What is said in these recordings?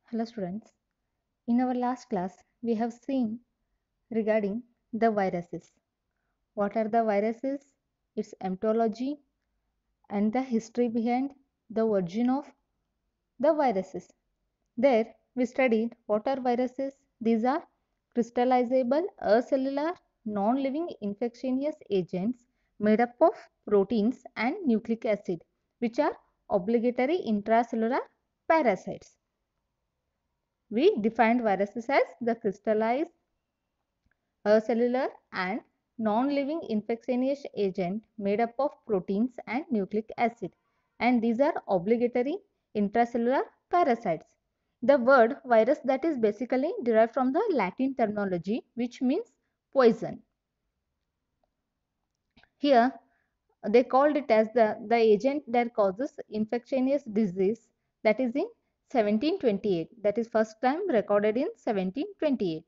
Hello students. In our last class, we have seen regarding the viruses. What are the viruses? Its embryology and the history behind the origin of the viruses. There we studied what are viruses. These are crystallizable, acellular, non-living infectious agents made up of proteins and nucleic acid, which are obligatory intracellular parasites. We defined viruses as the crystallized, cellular and non-living infectious agent made up of proteins and nucleic acid, and these are obligatory intracellular parasites. The word virus, that is basically derived from the Latin terminology which means poison. Here they called it as the agent that causes infectious disease, that is in 1728. That is first time recorded in 1728.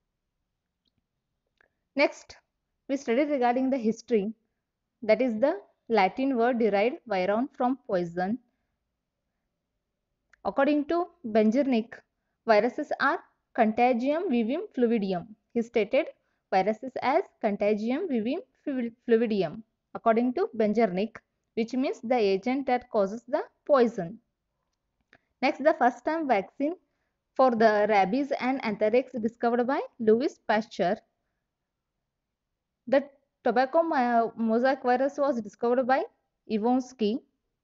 Next, we studied regarding the history, that is the Latin word derived viron from poison. According to Benjernik, viruses are contagium vivum fluidium. He stated viruses as contagium vivum fluidium according to Benjernik, which means the agent that causes the poison. Next, the first time vaccine for the rabies and anthrax discovered by Louis Pasteur. The tobacco mosaic virus was discovered by Ivonsky.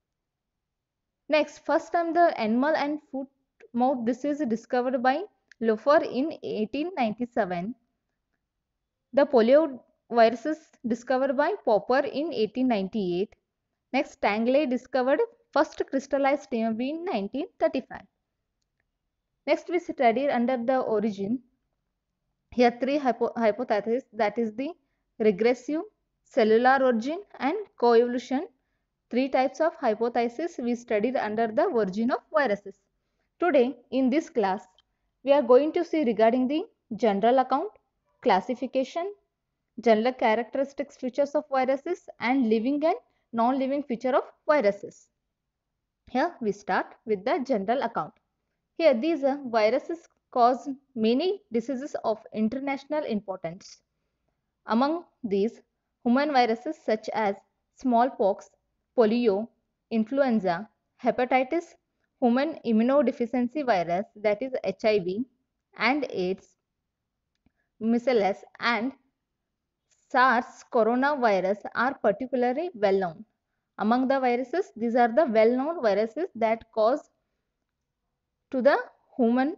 Next, first time the animal and foot mouth disease discovered by Loeffler in 1897. The polio viruses discovered by Popper in 1898. Next, Tangley discovered first crystallized TMB in 1935. Next, we studied under the origin. Here three hypotheses, that is the regressive, cellular origin and coevolution. Three types of hypotheses we studied under the origin of viruses. Today in this class, we are going to see regarding the general account, classification, general characteristics features of viruses and living and non-living feature of viruses. Here we start with the general account. Here these viruses cause many diseases of international importance. Among these, human viruses such as smallpox, polio, influenza, hepatitis, human immunodeficiency virus, that is HIV, and AIDS, measles, and SARS coronavirus are particularly well known. Among the viruses, these are the well known viruses that cause to the human.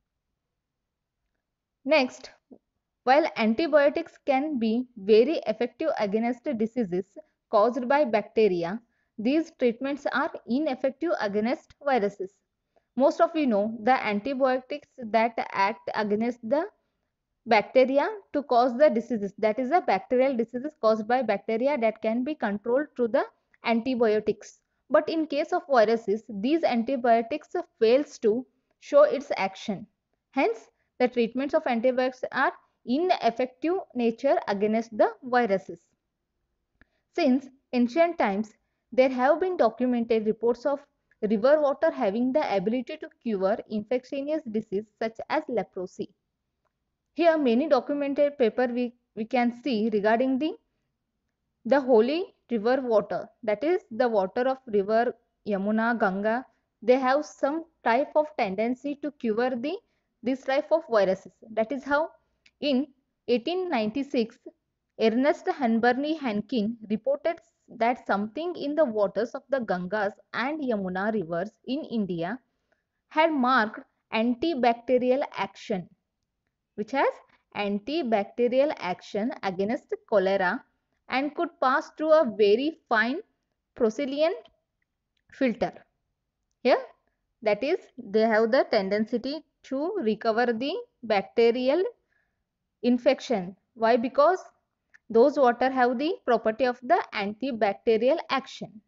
Next, while antibiotics can be very effective against diseases caused by bacteria, these treatments are ineffective against viruses. Most of you know the antibiotics that act against the bacteria to cause the diseases, that is the bacterial diseases caused by bacteria, that can be controlled through the antibiotics. But in case of viruses, these antibiotics fails to show its action. Hence, the treatments of antibiotics are ineffective nature against the viruses. Since ancient times, there have been documented reports of river water having the ability to cure infectious disease such as leprosy. Here many documented paper we can see regarding the holy river water, that is the water of river Yamuna, Ganga. They have some type of tendency to cure this type of viruses. That is how in 1896 Ernest Hanbury Hankin reported that something in the waters of the Gangas and Yamuna rivers in India had marked antibacterial action, which has antibacterial action against cholera and could pass through a very fine porcelain filter. Here, that is, they have the tendency to recover the bacterial infection. Why? Because those water have the property of the antibacterial action.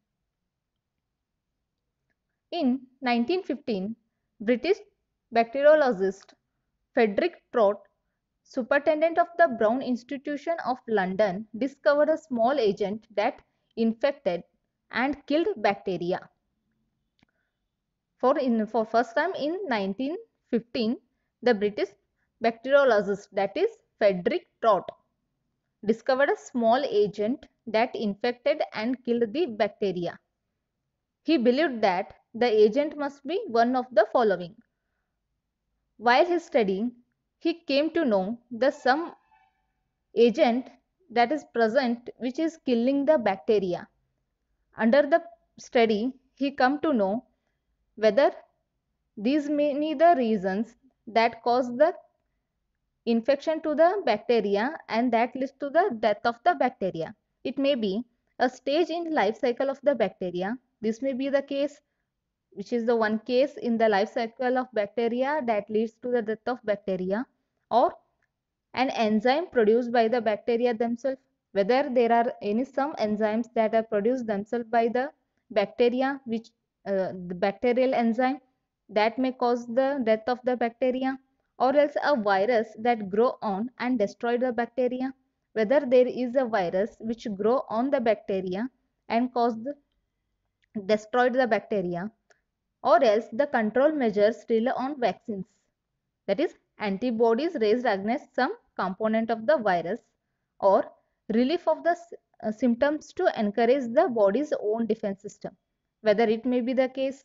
In 1915, British bacteriologist Frederick Trott, superintendent of the Brown Institution of London, discovered a small agent that infected and killed bacteria. For first time in 1915, 15, the British bacteriologist, that is Frederick Trott, discovered a small agent that infected and killed the bacteria. He believed that the agent must be one of the following. While he studying, he came to know the some agent that is present which is killing the bacteria. Under the study, he come to know whether these may be the reasons that cause the infection to the bacteria and that leads to the death of the bacteria. It may be a stage in life cycle of the bacteria. This may be the case, which is the one case in the life cycle of bacteria that leads to the death of bacteria, or an enzyme produced by the bacteria themselves, whether there are any some enzymes that are produced themselves by the bacteria, which the bacterial enzyme that may cause the death of the bacteria, or else a virus that grow on and destroy the bacteria, whether there is a virus which grow on the bacteria and destroyed the bacteria, or else the control measures rely on vaccines, that is antibodies raised against some component of the virus, or relief of the symptoms to encourage the body's own defense system, whether it may be the case.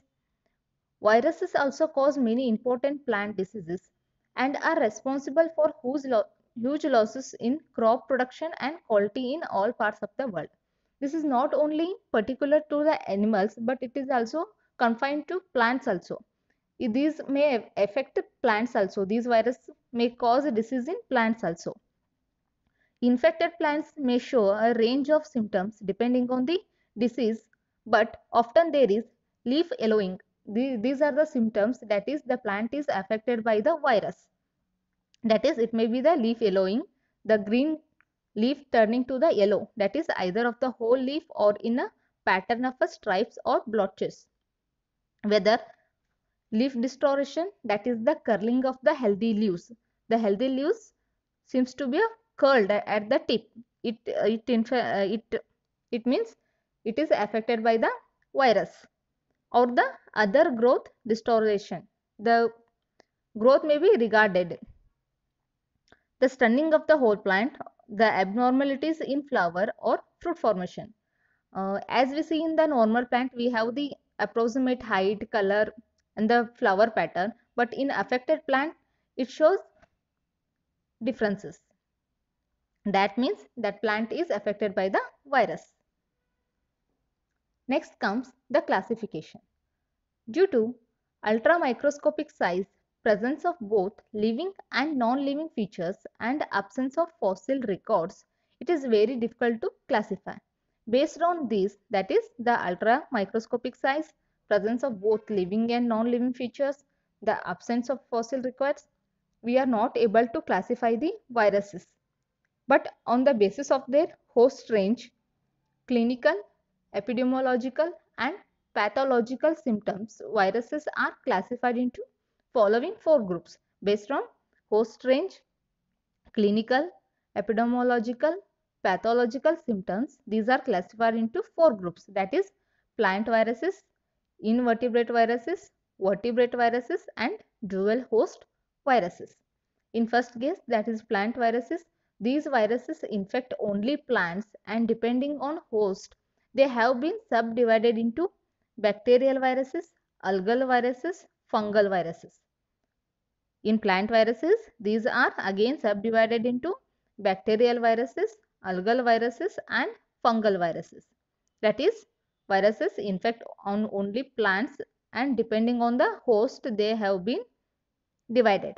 Viruses also cause many important plant diseases and are responsible for huge losses in crop production and quality in all parts of the world. This is not only particular to the animals, but it is also confined to plants also. These may affect plants also. These viruses may cause a disease in plants also. Infected plants may show a range of symptoms depending on the disease, but often there is leaf yellowing. These are the symptoms, that is the plant is affected by the virus. That is, it may be the leaf yellowing, the green leaf turning to the yellow, that is either of the whole leaf or in a pattern of a stripes or blotches. Whether leaf distortion, that is the curling of the healthy leaves. The healthy leaves seems to be curled at the tip. It means it is affected by the virus. Or the other growth distortion. The growth may be regarded. The stunning of the whole plant, the abnormalities in flower or fruit formation. As we see in the normal plant, we have the approximate height, color and the flower pattern, but in affected plant, it shows differences. That means that plant is affected by the virus. Next comes the classification. Due to ultramicroscopic size, presence of both living and non-living features and absence of fossil records, it is very difficult to classify. Based on this, that is the ultramicroscopic size, presence of both living and non-living features, the absence of fossil records, we are not able to classify the viruses. But on the basis of their host range, clinical, epidemiological and pathological symptoms, viruses are classified into following 4 groups based on host range, clinical, epidemiological, pathological symptoms. These are classified into 4 groups, that is plant viruses, invertebrate viruses, vertebrate viruses and dual host viruses. In first case, that is plant viruses, these viruses infect only plants and depending on host, they have been subdivided into bacterial viruses, algal viruses, fungal viruses. In plant viruses, these are again subdivided into bacterial viruses, algal viruses and fungal viruses. That is, viruses infect on only plants and depending on the host, they have been divided.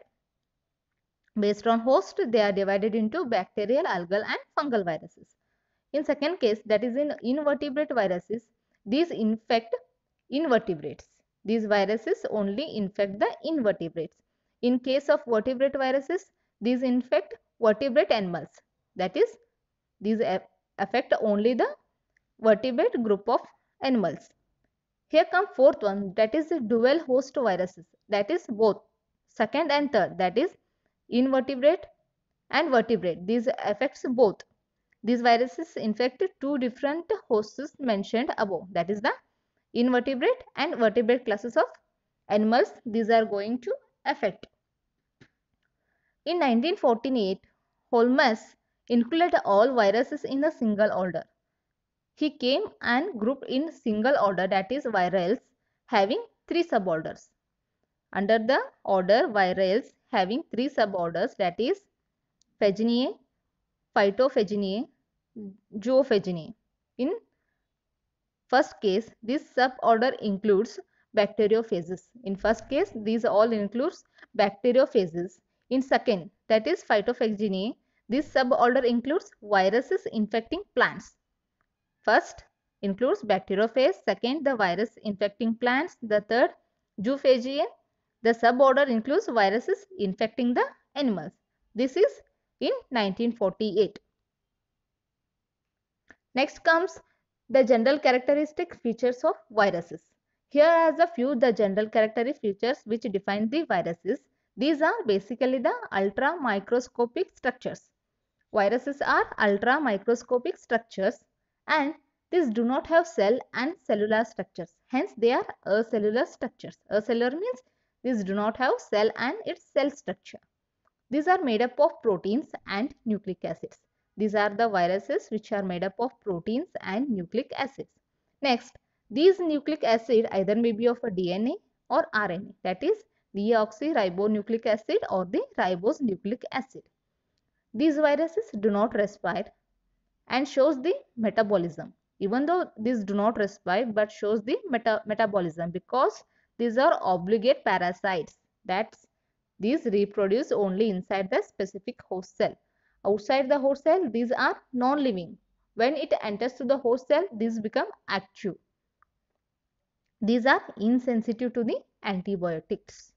Based on host, they are divided into bacterial, algal and fungal viruses. In second case, that is in invertebrate viruses, these infect invertebrates. These viruses only infect the invertebrates. In case of vertebrate viruses, these infect vertebrate animals. That is, these affect only the vertebrate group of animals. Here come fourth one, that is the dual host viruses. That is both second and third, that is invertebrate and vertebrate. These affects both. These viruses infect 2 different hosts mentioned above, that is the invertebrate and vertebrate classes of animals. These are going to effect. In 1948, Holmes included all viruses in a single order. He came and grouped in single order, that is virales, having 3 suborders. Under the order virales having 3 suborders, that is Phaginae, Phytophaginae, Zoophaginae. In first case, this suborder includes bacteriophages. In first case, these all includes bacteriophages. In second, that is Phytophaginae, this suborder includes viruses infecting plants. First includes bacteriophage, second the virus infecting plants, the third Zoophageae. The suborder includes viruses infecting the animals. This is in 1948. Next comes the general characteristic features of viruses. Here are the few the general characteristic features which define the viruses. These are basically the ultra microscopic structures. Viruses are ultra microscopic structures and these do not have cell and cellular structures. Hence, they are acellular structures. Acellular means these do not have cell and its cell structure. These are made up of proteins and nucleic acids. These are the viruses which are made up of proteins and nucleic acids. Next, these nucleic acid either may be of a DNA or RNA, that is deoxyribonucleic acid or the ribose nucleic acid. These viruses do not respire and shows the metabolism. Even though these do not respire but shows the metabolism because these are obligate parasites. That's these reproduce only inside the specific host cell. Outside the host cell, these are non-living. When it enters to the host cell, these become active. These are insensitive to the antibiotics.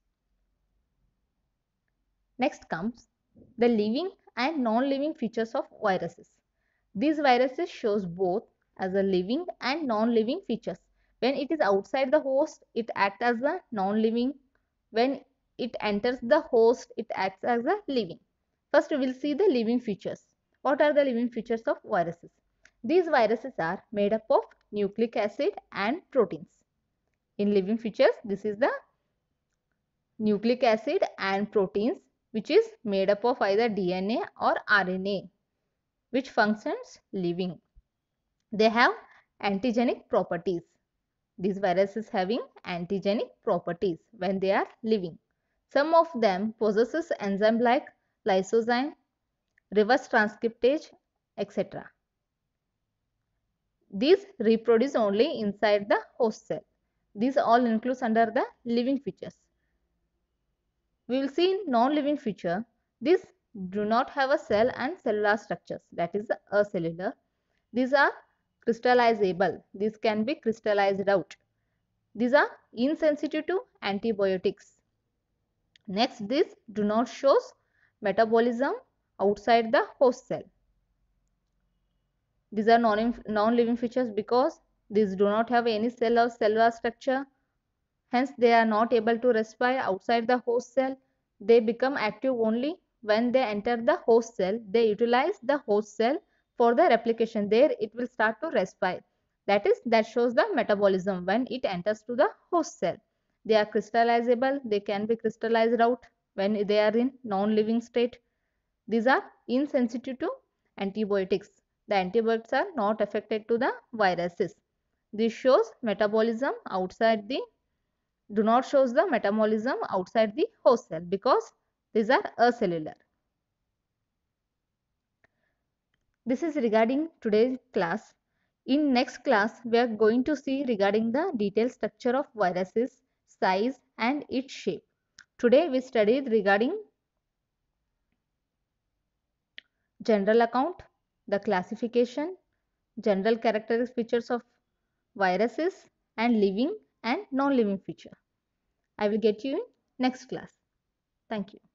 Next comes the living and non-living features of viruses. These viruses shows both as a living and non-living features. When it is outside the host, it acts as a non-living. When it enters the host, it acts as a living. First, we will see the living features. What are the living features of viruses? These viruses are made up of nucleic acid and proteins. In living features, this is the nucleic acid and proteins which is made up of either DNA or RNA, which functions living. They have antigenic properties. These viruses having antigenic properties when they are living. Some of them possesses enzyme like lysozyme, reverse transcriptase, etc. These reproduce only inside the host cell. These all includes under the living features. We will see in non-living feature, these do not have a cell and cellular structures, that is acellular. These are crystallizable. These can be crystallized out. These are insensitive to antibiotics. Next, these do not show metabolism outside the host cell. These are non-living features because these do not have any cell or cellular structure. Hence, they are not able to respire outside the host cell. They become active only when they enter the host cell. They utilize the host cell for the replication. There, it will start to respire. That shows the metabolism when it enters to the host cell. They are crystallizable. They can be crystallized out when they are in non-living state. These are insensitive to antibiotics. The antibiotics are not affected to the viruses. This shows metabolism outside the do not shows the metabolism outside the host cell because these are acellular. This is regarding today's class. In next class, we are going to see regarding the detailed structure of viruses, size and its shape. Today we studied regarding general account, the classification, general characteristic features of viruses and living and non-living feature. I will get you in next class. Thank you.